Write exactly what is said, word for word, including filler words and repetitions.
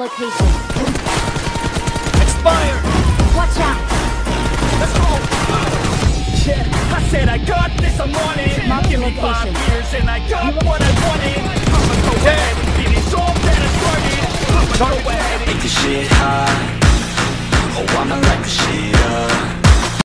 location. Expired! Watch out! Let's go! Yeah, I said I got this, I'm on it. Mark Give the me five location. years and I got what I wanted. I'ma go ahead and finish all that I